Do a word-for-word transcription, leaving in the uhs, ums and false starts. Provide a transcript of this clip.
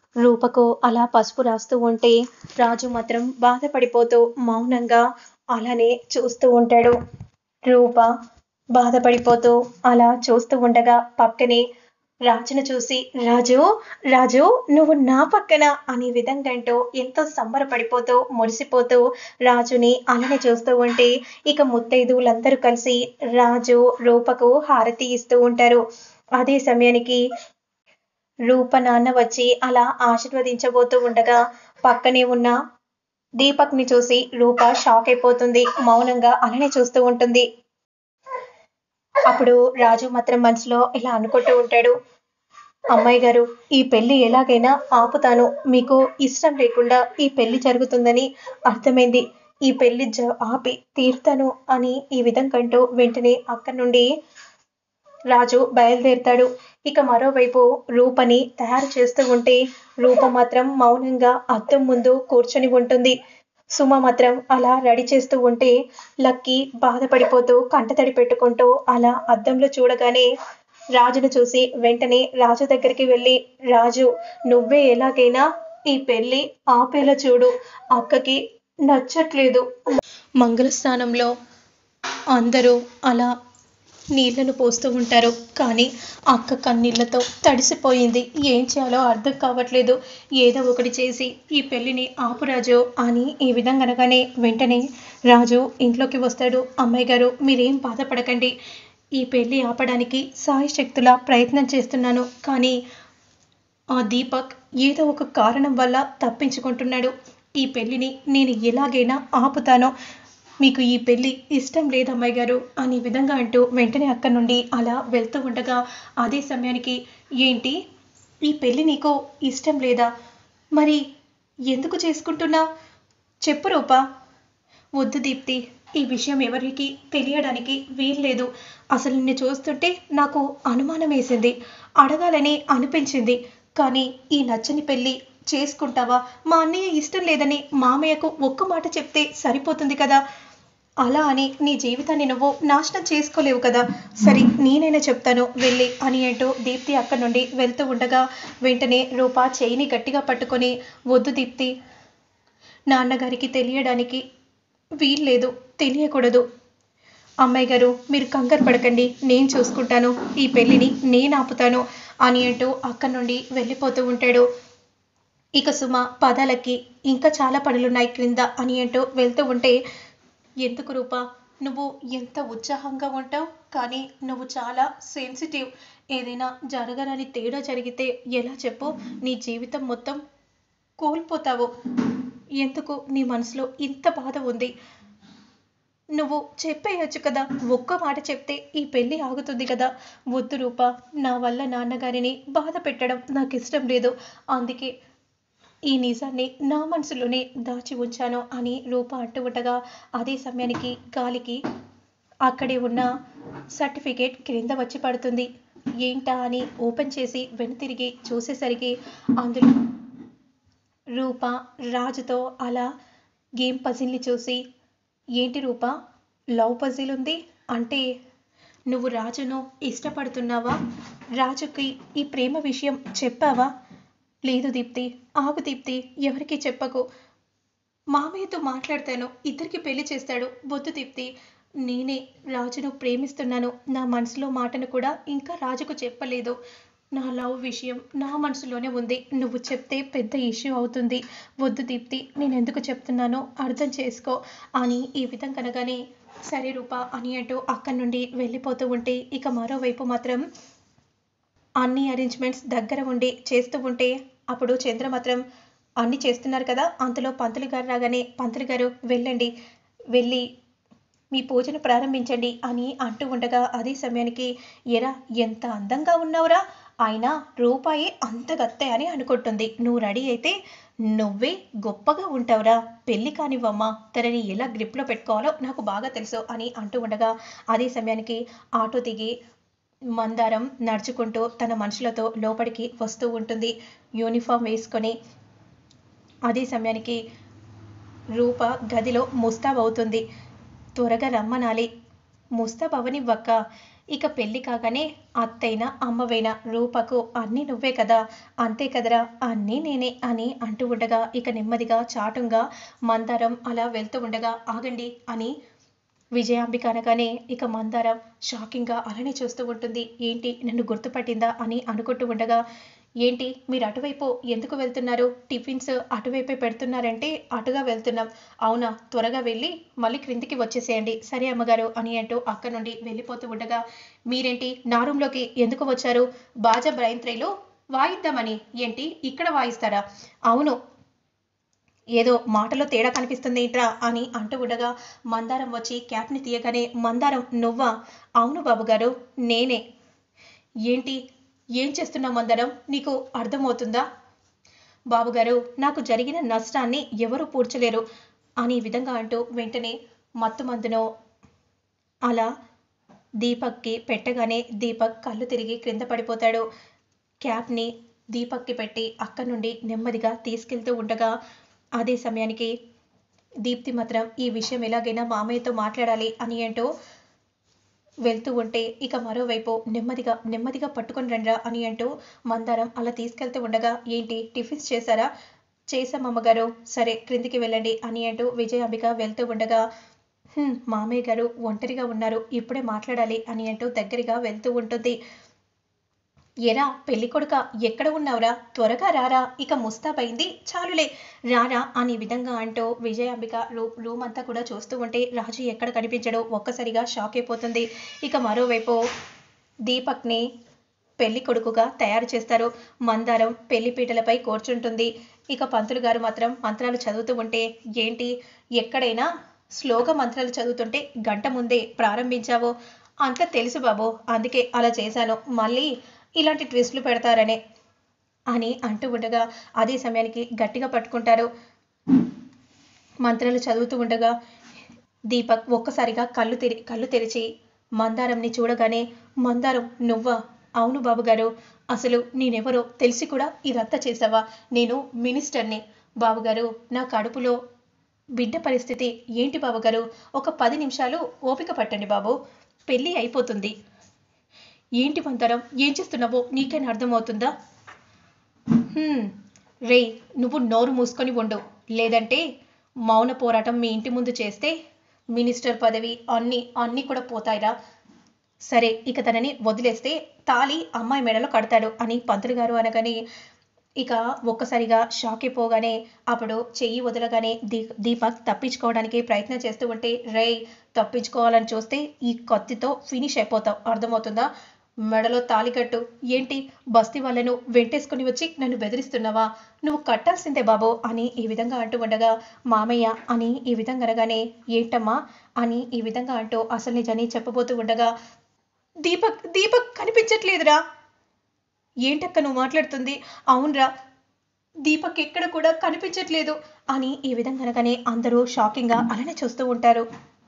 రూపకు అలా పసుపు రాస్తూ ఉంటే రాజు మాత్రం బాధపడిపోతూ మౌనంగా అలానే చూస్తూ ఉంటాడు. రూప బాధపడిపోతూ అలా చూస్తూ ఉండగా పక్కనే రాజును చూసి రాజు రాజు నువ్వు నా పక్కన అనే విధంగా అంటూ ఎంతో సంబరపడిపోతూ మురిసిపోతూ రాజుని అలానే చూస్తూ ఉంటే ఇక ముత్తైదువులందరూ కలిసి రాజు రూపకు హారతి ఇస్తూ ఉంటారు. అదే సమయానికి రూప నాన్న వచ్చి అలా ఆశీర్వదించబోతూ ఉండగా పక్కనే ఉన్న దీపక్ ని చూసి రూప షాక్ అయిపోతుంది. మౌనంగా అలానే చూస్తూ ఉంటుంది. అప్పుడు రాజు మాత్రం మనసులో ఇలా అనుకుంటూ ఉంటాడు, అమ్మాయి గారు ఈ పెళ్లి ఎలాగైనా ఆపుతాను. మీకు ఇష్టం లేకుండా ఈ పెళ్లి జరుగుతుందని అర్థమైంది. ఈ పెళ్లి జ ఆపి తీరుతాను అని ఈ విధంగా అంటూ వెంటనే అక్కడి నుండి రాజు బయలుదేరుతాడు. ఇక మరోవైపు రూపని తయారు చేస్తూ ఉంటే రూప మాత్రం మౌనంగా అద్దం ముందు కూర్చొని ఉంటుంది. సుమ మాత్రం అలా రెడీ చేస్తూ ఉంటే లక్కీ బాధపడిపోతూ కంటతడి పెట్టుకుంటూ అలా అద్దంలో చూడగానే రాజును చూసి వెంటనే రాజు దగ్గరికి వెళ్ళి రాజు నువ్వే ఎలాగైనా ఈ పెళ్లి ఆపేలా చూడు, అక్కకి నచ్చట్లేదు. మంగళస్థానంలో అందరూ అలా నీళ్లను పోస్తూ ఉంటారు. కానీ అక్క కన్నీళ్లతో తడిసిపోయింది. ఏం చేయాలో అర్థం కావట్లేదు. ఏదో ఒకటి చేసి ఈ పెళ్లిని ఆపురాజు అని ఈ విధంగా అనగానే వెంటనే రాజు ఇంట్లోకి వస్తాడు. అమ్మాయి గారు మీరేం బాధపడకండి. ఈ పెళ్లి ఆపడానికి సాయశక్తులా ప్రయత్నం చేస్తున్నాను. కానీ ఆ దీపక్ ఏదో ఒక కారణం వల్ల తప్పించుకుంటున్నాడు. ఈ పెళ్లిని నేను ఎలాగైనా ఆపుతానో. మీకు ఈ పెళ్లి ఇష్టం లేదు అమ్మాయి గారు అని విధంగా అంటూ వెంటనే అక్కడి నుండి అలా వెళ్తూ ఉండగా అదే సమయానికి ఏంటి ఈ పెళ్లి నీకు ఇష్టం లేదా? మరి ఎందుకు చేసుకుంటున్నావు? చెప్పు రూపా. వద్దు దీప్తి, ఈ విషయం ఎవరికి తెలియడానికి వీల్లేదు. అసలు నిన్ను చూస్తుంటే నాకు అనుమానం వేసింది, అడగాలని అనిపించింది. కానీ ఈ నచ్చని పెళ్లి చేసుకుంటావా? మా అన్నయ్య ఇష్టం లేదని మామయ్యకు ఒక్క మాట చెప్తే సరిపోతుంది కదా. అలా అని నీ జీవితాన్ని నువ్వు నాశనం చేసుకోలేవు కదా. సరే నేనైనా చెప్తాను వెళ్ళి అని అంటూ దీప్తి అక్కడి నుండి వెళ్తూ ఉండగా వెంటనే రూప చేయిని గట్టిగా పట్టుకొని వద్దు దీప్తి, నాన్నగారికి తెలియడానికి వీల్లేదు, తెలియకూడదు. అమ్మాయి గారు మీరు కంగారు పడకండి, నేను చూసుకుంటాను, ఈ పెళ్లిని నేను ఆపుతాను అని అంటూ అక్కడి నుండి వెళ్ళిపోతూ ఉంటాడు. ఇక సుమ పదాలకి ఇంకా చాలా పనులున్నాయి క్రింద అని అంటూ వెళ్తూ ఉంటే ఎందుకు రూప నువ్వు ఎంత ఉత్సాహంగా ఉంటావు, కానీ నువ్వు చాలా సెన్సిటివ్. ఏదైనా జరగరాని తేడా జరిగితే ఎలా చెప్పు, నీ జీవితం మొత్తం కోల్పోతావు. ఎందుకు నీ మనసులో ఇంత బాధ ఉంది? నువ్వు చెప్పేయచ్చు కదా, ఒక్క మాట చెప్తే ఈ పెళ్ళి ఆగుతుంది కదా. వద్దు రూప, నా వల్ల నాన్నగారిని బాధ పెట్టడం నాకు ఇష్టం లేదు. అందుకే ఈ నిజాన్ని నా మనసులోనే దాచి ఉంచాను అని రూప అంటూ ఉండగా అదే సమయానికి గాలికి అక్కడే ఉన్న సర్టిఫికేట్ క్రింద వచ్చి పడుతుంది. ఏంటా అని ఓపెన్ చేసి వెనుతిరిగి చూసేసరికి అందులో రూప రాజుతో అలా గేమ్ పజిల్ని చూసి ఏంటి రూప లవ్ పజిల్ ఉంది అంటే నువ్వు రాజును ఇష్టపడుతున్నావా? రాజుకి ఈ ప్రేమ విషయం చెప్పావా? లేదు దీప్తి, ఆగు దీప్తి, ఎవరికి చెప్పకు. మామయ్యతో మాట్లాడతాను, ఇద్దరికి పెళ్లి చేస్తాడు. వద్దు దీప్తి, నేనే రాజును ప్రేమిస్తున్నాను. నా మనసులో మాటను కూడా ఇంకా రాజుకు చెప్పలేదు. నా లవ్ విషయం నా మనసులోనే ఉంది. నువ్వు చెప్తే పెద్ద ఇష్యూ అవుతుంది. వద్దు దీప్తి, నేను ఎందుకు చెప్తున్నానో అర్థం చేసుకో అని ఈ విధంగా అనగానే సరే రూప అని అంటూ అక్కడి నుండి వెళ్ళిపోతూ ఉంటే ఇక మరోవైపు మాత్రం అన్ని అరేంజ్మెంట్స్ దగ్గర ఉండి చేస్తూ ఉంటే అప్పుడు చంద్ర మాత్రం అన్ని చేస్తున్నారు కదా. అంతలో పంతులు గారు రాగానే పంతులు గారు వెళ్ళండి, వెళ్ళి మీ పూజను ప్రారంభించండి అని అంటూ ఉండగా అదే సమయానికి ఎరా ఎంత అందంగా ఉన్నావురా, అయినా రూపాయి అంత గత్తె అని అనుకుంటుంది. నువ్వు రెడీ అయితే నువ్వే గొప్పగా ఉంటావురా. పెళ్లి కానివ్వమ్మా, తనని ఎలా గ్రిప్లో పెట్టుకోవాలో నాకు బాగా తెలుసు అని అంటూ ఉండగా అదే సమయానికి ఆటో దిగి మందారం నడుచుకుంటూ తన మనుషులతో లోపలికి వస్తూ ఉంటుంది యూనిఫామ్ వేసుకొని. అదే సమయానికి రూప గదిలో ముస్తాబ్ అవుతుంది. త్వరగా రమ్మనాలి. ముస్తాబ్ అవనివ్వక్క, ఇక పెళ్లి కాగానే అత్తైనా అమ్మవైనా రూపకు అన్నీ నువ్వే కదా, అంతే కదరా, అన్నీ నేనే అని అంటూ ఉండగా ఇక నెమ్మదిగా చాటుగా మందారం అలా వెళ్తూ ఉండగా ఆగండి అని విజయాంబిక అనగానే ఇక మందారం షాకింగ్గా అలానే చూస్తూ ఉంటుంది. ఏంటి నన్ను గుర్తుపట్టిందా అని అనుకుంటూ ఉండగా, ఏంటి మీరు అటువైపు ఎందుకు వెళ్తున్నారు, టిఫిన్స్ అటువైపే పెడుతున్నారంటే అటుగా వెళ్తున్నాం. అవునా, త్వరగా వెళ్ళి మళ్ళీ క్రిందికి వచ్చేసేయండి. సరే అమ్మగారు అని అంటూ అక్క నుండి వెళ్ళిపోతూ ఉండగా, మీరేంటి నా రూమ్లోకి ఎందుకు వచ్చారు, బాజా బ్రైంత్రైలో వాయిద్దామని. ఏంటి ఇక్కడ వాయిస్తారా? అవును, ఏదో మాటలో తేడా కనిపిస్తుంది ఏంట్రా అని అంటూ ఉండగా మందారం వచ్చి క్యాప్ని తీయగానే, మందారం నువ్వా? అవును బాబుగారు నేనే. ఏంటి ఏం చేస్తున్నావు మందారం, నీకు అర్థమవుతుందా? బాబుగారు నాకు జరిగిన నష్టాన్ని ఎవరు పూడ్చలేరు అని ఈ విధంగా అంటూ వెంటనే మత్తు మందును అలా దీపక్కి పెట్టగానే దీపక్ కళ్ళు తిరిగి క్రింద పడిపోతాడు. క్యాప్ని దీపక్కి పెట్టి అక్కడి నుండి నెమ్మదిగా తీసుకెళ్తూ ఉండగా అదే సమయానికి దీప్తి మాత్రం ఈ విషయం ఎలాగైనా మామయ్యతో మాట్లాడాలి అని అంటూ వెళ్తూ ఉంటే ఇక మరోవైపు నెమ్మదిగా నెమ్మదిగా పట్టుకొని రండ్రా అని అంటూ మందారం అలా తీసుకెళ్తూ ఉండగా, ఏంటి టిఫిన్స్ చేశారా? చేశాం అమ్మగారు. సరే క్రిందికి వెళ్ళండి అని అంటూ విజయాంబిక వెళ్తూ ఉండగా, మామయ్య గారు ఒంటరిగా ఉన్నారు, ఇప్పుడే మాట్లాడాలి అని అంటూ దగ్గరగా వెళ్తూ ఉంటుంది. ఎరా పెళ్లి కొడుక ఎక్కడ ఉన్నావురా, త్వరగా రారా, ఇక ముస్తాబైంది చాలులే రారా అని విధంగా అంటూ విజయాంబిక రూ రూమ్ అంతా కూడా చూస్తూ ఉంటే రాజు ఎక్కడ కనిపించడో ఒక్కసారిగా షాక్ అయిపోతుంది. ఇక మరోవైపు దీపక్ని పెళ్లి కొడుకుగా తయారు చేస్తారు. మందారం పెళ్లి పీటలపై కూర్చుంటుంది. ఇక పంతులు గారు మాత్రం మంత్రాలు చదువుతూ ఉంటే, ఏంటి ఎక్కడైనా స్లోగా మంత్రాలు చదువుతుంటే గంట ముందే ప్రారంభించావో? అంత తెలుసు బాబు, అందుకే అలా చేశాను, మళ్ళీ ఇలాంటి ట్విస్టులు పెడతారనే అని అంటూ ఉండగా అదే సమయానికి గట్టిగా పట్టుకుంటారు. మంత్రాలు చదువుతూ ఉండగా దీపక్ ఒక్కసారిగా కళ్ళు తెరి కళ్ళు తెరిచి మందారంని చూడగానే, మందారం నువ్వా? అవును బాబుగారు, అసలు నేనెవరో తెలిసి కూడా ఇదంతా చేసావా? నేను మినిస్టర్ని బాబుగారు, నా కడుపులో బిడ్డ పరిస్థితి ఏంటి బాబుగారు, ఒక పది నిమిషాలు ఓపిక పట్టండి బాబు, పెళ్ళి అయిపోతుంది. ఏంటి మందారం ఏం చేస్తున్నావో నీకైనా అర్థమవుతుందా? రే నువ్వు నోరు మూసుకొని ఉండు, లేదంటే మౌన పోరాటం మీ ఇంటి ముందు చేస్తే మినిస్టర్ పదవి అన్నీ అన్నీ కూడా పోతాయిరా. సరే ఇక తనని వదిలేస్తే తాళి అమ్మాయి మెడలో కడతాడు అని పంతులు గారు అనగానే ఇక ఒక్కసారిగా షాక్ అయిపోగానే అప్పుడు చెయ్యి వదలగానే దీ దీపక్ తప్పించుకోవడానికి ప్రయత్నం చేస్తూ ఉంటే, రే తప్పించుకోవాలని చూస్తే ఈ కత్తితో ఫినిష్ అయిపోతావు, అర్థమవుతుందా? మెడలో తాలికట్టు. ఏంటి బస్తీ వాళ్ళను వెంటేసుకుని వచ్చి నన్ను బెదిరిస్తున్నావా? నువ్వు కట్టాల్సిందే బాబు అని ఈ విధంగా అంటూ ఉండగా, మామయ్య అని ఈ విధంగా అనగానే, ఏంటమ్మా అని ఈ విధంగా అంటూ అసలు నిజాన్ని చెప్పబోతూ ఉండగా, దీపక్ దీపక్ కనిపించట్లేదురా. ఏంటక్క నువ్వు మాట్లాడుతుంది? అవునరా, దీపక్ ఎక్కడ కూడా కనిపించట్లేదు అని ఈ విధంగా అనగానే అందరూ షాకింగ్గా అలానే చూస్తూ ఉంటారు.